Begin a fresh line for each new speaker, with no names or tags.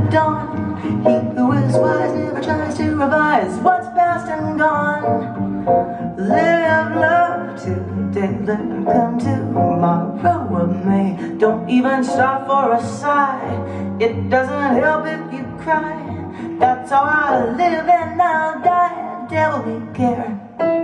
dawn. He who is wise never tries to revise what's past and gone. Live love today, let him come tomorrow of May. Don't even stop for a sigh, it doesn't help if you cry. That's how I live and I'll die, devil may care.